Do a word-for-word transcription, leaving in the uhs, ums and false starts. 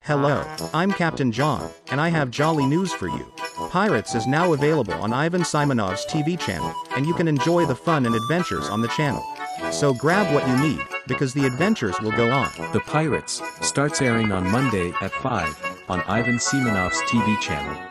Hello, I'm Captain John, and I have jolly news for you. Pirates is now available on Ivan Simonov's T V channel, and you can enjoy the fun and adventures on the channel. So grab what you need, because the adventures will go on. The Pirates starts airing on Monday at five on Ivan Simonov's T V channel.